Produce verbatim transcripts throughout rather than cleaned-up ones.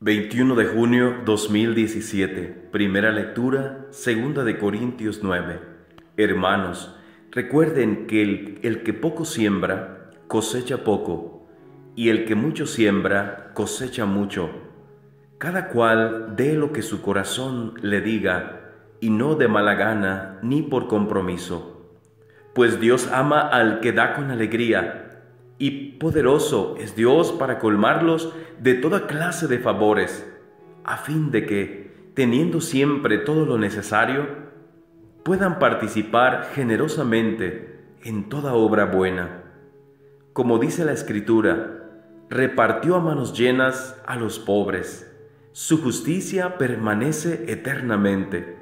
veintiuno de junio dos mil diecisiete. Primera lectura, segunda de Corintios nueve. Hermanos, recuerden que el, el que poco siembra, cosecha poco, y el que mucho siembra, cosecha mucho. Cada cual dé lo que su corazón le diga, y no de mala gana ni por compromiso. Pues Dios ama al que da con alegría, y poderoso es Dios para colmarlos de toda clase de favores, a fin de que, teniendo siempre todo lo necesario, puedan participar generosamente en toda obra buena. Como dice la Escritura, repartió a manos llenas a los pobres, su justicia permanece eternamente.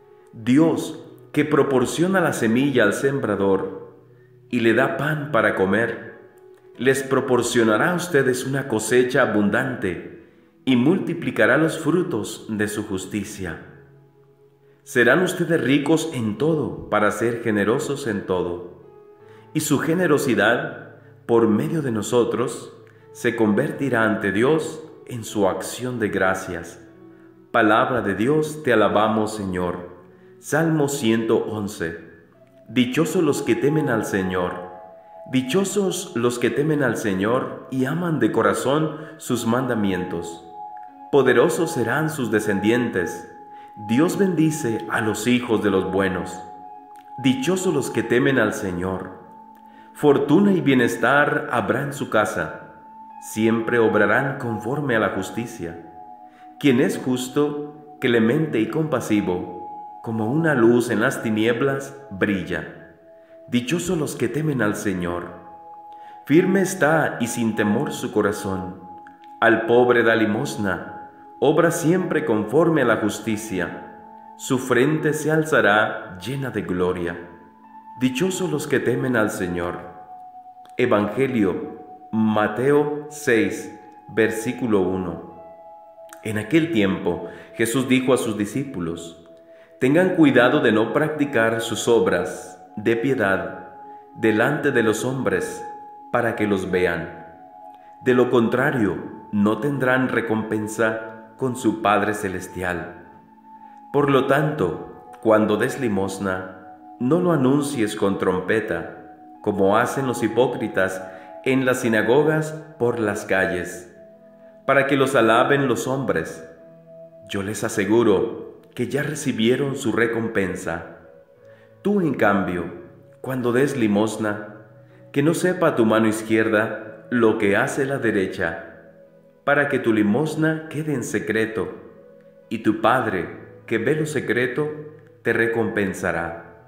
Dios, que proporciona la semilla al sembrador y le da pan para comer, les proporcionará a ustedes una cosecha abundante y multiplicará los frutos de su justicia. Serán ustedes ricos en todo para ser generosos en todo, y su generosidad, por medio de nosotros, se convertirá ante Dios en su acción de gracias. Palabra de Dios, te alabamos, Señor. Salmo ciento once. Dichosos los que temen al Señor. Dichosos los que temen al Señor y aman de corazón sus mandamientos. Poderosos serán sus descendientes. Dios bendice a los hijos de los buenos. Dichosos los que temen al Señor. Fortuna y bienestar habrá en su casa. Siempre obrarán conforme a la justicia. Quien es justo, clemente y compasivo, como una luz en las tinieblas, brilla. Dichosos los que temen al Señor. Firme está y sin temor su corazón. Al pobre da limosna, obra siempre conforme a la justicia. Su frente se alzará llena de gloria. Dichosos los que temen al Señor. Evangelio, Mateo seis, versículo uno. En aquel tiempo, Jesús dijo a sus discípulos: tengan cuidado de no practicar sus obras de piedad delante de los hombres para que los vean. De lo contrario, no tendrán recompensa con su Padre Celestial. Por lo tanto, cuando des limosna, no lo anuncies con trompeta, como hacen los hipócritas en las sinagogas por las calles, para que los alaben los hombres. Yo les aseguro que ya recibieron su recompensa. Tú, en cambio, cuando des limosna, que no sepa tu mano izquierda lo que hace la derecha, para que tu limosna quede en secreto, y tu Padre, que ve lo secreto, te recompensará.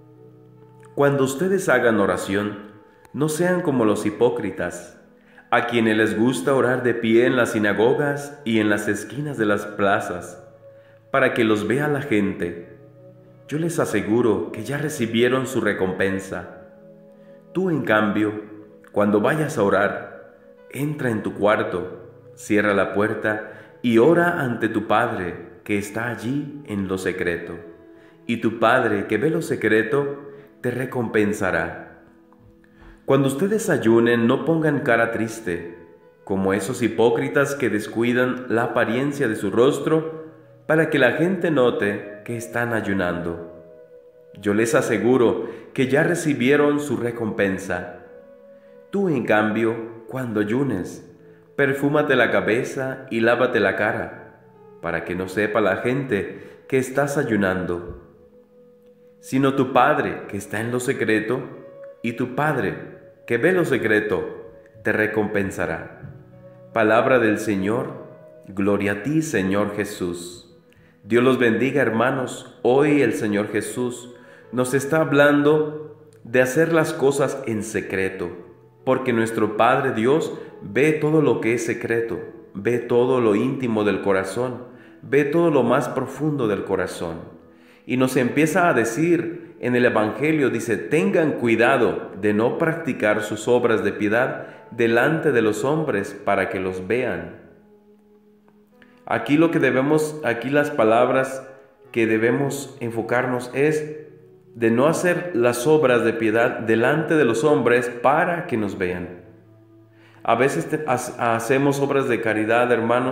Cuando ustedes hagan oración, no sean como los hipócritas, a quienes les gusta orar de pie en las sinagogas y en las esquinas de las plazas, para que los vea la gente. Yo les aseguro que ya recibieron su recompensa. Tú, en cambio, cuando vayas a orar, entra en tu cuarto, cierra la puerta y ora ante tu Padre que está allí en lo secreto. Y tu Padre que ve lo secreto te recompensará. Cuando ustedes ayunen, no pongan cara triste, como esos hipócritas que descuidan la apariencia de su rostro para que la gente note que están ayunando. Yo les aseguro que ya recibieron su recompensa. Tú, en cambio, cuando ayunes, perfúmate la cabeza y lávate la cara, para que no sepa la gente que estás ayunando, sino tu Padre que está en lo secreto, y tu Padre que ve lo secreto te recompensará. Palabra del Señor. Gloria a ti, Señor Jesús. Dios los bendiga, hermanos. Hoy el Señor Jesús nos está hablando de hacer las cosas en secreto, porque nuestro Padre Dios ve todo lo que es secreto, ve todo lo íntimo del corazón, ve todo lo más profundo del corazón. Y nos empieza a decir en el Evangelio, dice, tengan cuidado de no practicar sus obras de piedad delante de los hombres para que los vean. Aquí lo que debemos, aquí las palabras que debemos enfocarnos es de no hacer las obras de piedad delante de los hombres para que nos vean. A veces te, ha, hacemos obras de caridad, hermanos,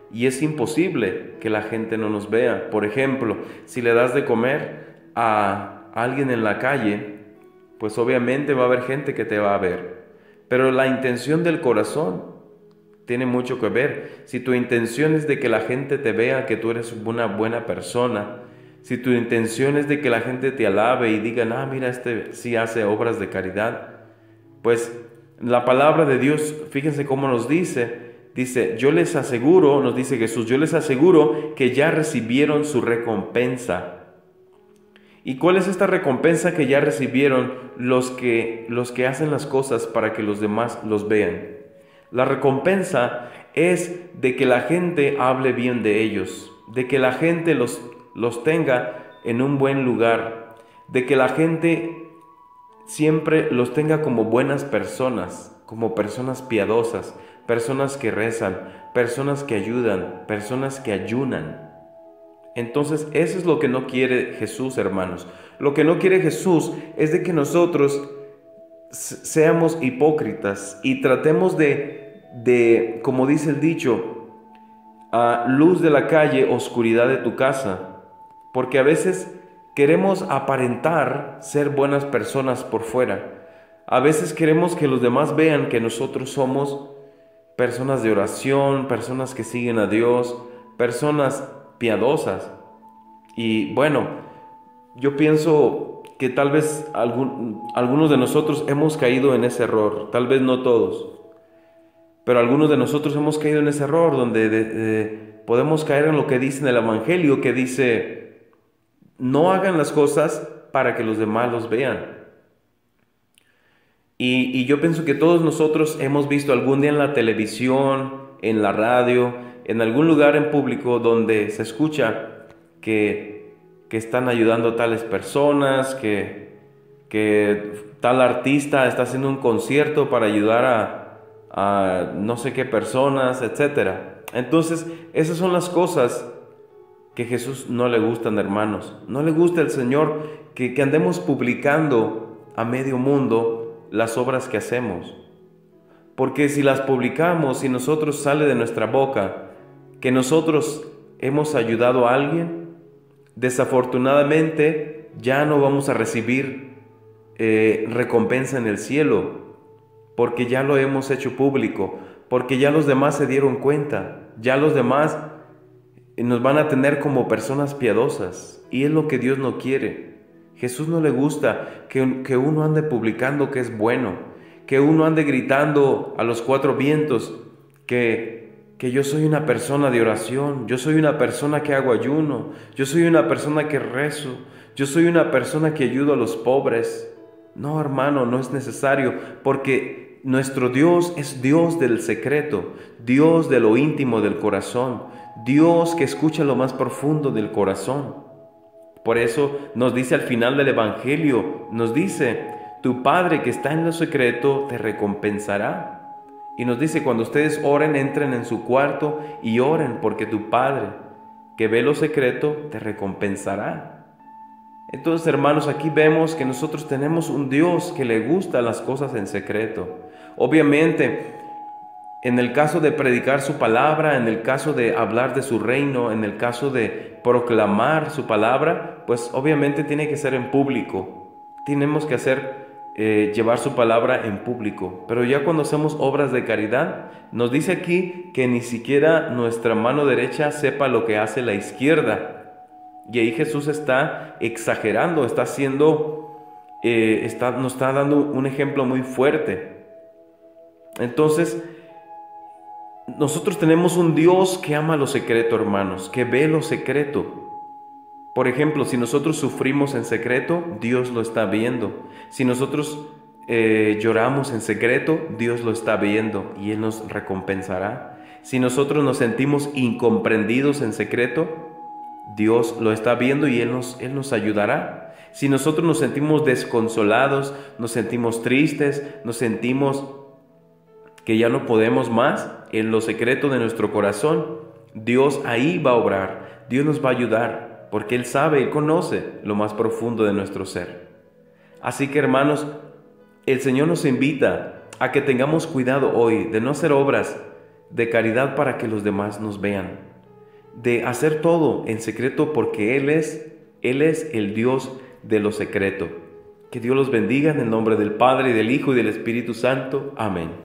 y es imposible que la gente no nos vea. Por ejemplo, si le das de comer a alguien en la calle, pues obviamente va a haber gente que te va a ver. Pero la intención del corazón tiene mucho que ver. Si tu intención es de que la gente te vea que tú eres una buena persona, si tu intención es de que la gente te alabe y digan, ah, mira, este sí hace obras de caridad, pues la palabra de Dios, fíjense cómo nos dice, dice, yo les aseguro, nos dice Jesús, yo les aseguro que ya recibieron su recompensa. ¿Y cuál es esta recompensa que ya recibieron los que, los que hacen las cosas para que los demás los vean? La recompensa es de que la gente hable bien de ellos, de que la gente los, los tenga en un buen lugar, de que la gente siempre los tenga como buenas personas, como personas piadosas, personas que rezan, personas que ayudan, personas que ayunan. Entonces, eso es lo que no quiere Jesús, hermanos. Lo que no quiere Jesús es de que nosotros seamos hipócritas y tratemos de, de como dice el dicho, a luz de la calle, oscuridad de tu casa. Porque a veces queremos aparentar ser buenas personas por fuera. A veces queremos que los demás vean que nosotros somos personas de oración, personas que siguen a Dios, personas piadosas. Y bueno, yo pienso que tal vez algún, algunos de nosotros hemos caído en ese error, tal vez no todos, pero algunos de nosotros hemos caído en ese error donde de, de, podemos caer en lo que dice en el Evangelio, que dice, no hagan las cosas para que los demás los vean. Y, y yo pienso que todos nosotros hemos visto algún día en la televisión, en la radio, en algún lugar en público donde se escucha que, que están ayudando a tales personas, que, que tal artista está haciendo un concierto para ayudar a, a no sé qué personas, etcétera. Entonces, esas son las cosas que a Jesús no le gustan, hermanos. No le gusta al Señor que, que andemos publicando a medio mundo las obras que hacemos. Porque si las publicamos y nosotros sale de nuestra boca que nosotros hemos ayudado a alguien, desafortunadamente ya no vamos a recibir eh, recompensa en el cielo, porque ya lo hemos hecho público, porque ya los demás se dieron cuenta, ya los demás nos van a tener como personas piadosas, y es lo que Dios no quiere. Jesús no le gusta que, que uno ande publicando que es bueno, que uno ande gritando a los cuatro vientos que que yo soy una persona de oración, yo soy una persona que hago ayuno, yo soy una persona que rezo, yo soy una persona que ayudo a los pobres. No, hermano, no es necesario, porque nuestro Dios es Dios del secreto, Dios de lo íntimo del corazón, Dios que escucha lo más profundo del corazón. Por eso nos dice al final del Evangelio, nos dice, tu Padre que está en lo secreto te recompensará. Y nos dice, cuando ustedes oren, entren en su cuarto y oren, porque tu Padre, que ve lo secreto, te recompensará. Entonces, hermanos, aquí vemos que nosotros tenemos un Dios que le gusta las cosas en secreto. Obviamente, en el caso de predicar su palabra, en el caso de hablar de su reino, en el caso de proclamar su palabra, pues obviamente tiene que ser en público. Tenemos que hacer Eh, llevar su palabra en público. Pero ya cuando hacemos obras de caridad, nos dice aquí que ni siquiera nuestra mano derecha sepa lo que hace la izquierda. Y ahí Jesús está exagerando, está haciendo, eh, está, nos está dando un ejemplo muy fuerte. Entonces, nosotros tenemos un Dios que ama lo secreto, hermanos, que ve lo secreto. Por ejemplo, si nosotros sufrimos en secreto, Dios lo está viendo. Si nosotros eh, lloramos en secreto, Dios lo está viendo y Él nos recompensará. Si nosotros nos sentimos incomprendidos en secreto, Dios lo está viendo y Él nos, Él nos ayudará. Si nosotros nos sentimos desconsolados, nos sentimos tristes, nos sentimos que ya no podemos más, en lo secreto de nuestro corazón, Dios ahí va a obrar, Dios nos va a ayudar. Porque Él sabe, Él conoce lo más profundo de nuestro ser. Así que, hermanos, el Señor nos invita a que tengamos cuidado hoy de no hacer obras de caridad para que los demás nos vean, de hacer todo en secreto porque Él es, Él es el Dios de lo secreto. Que Dios los bendiga en el nombre del Padre, y del Hijo, y del Espíritu Santo. Amén.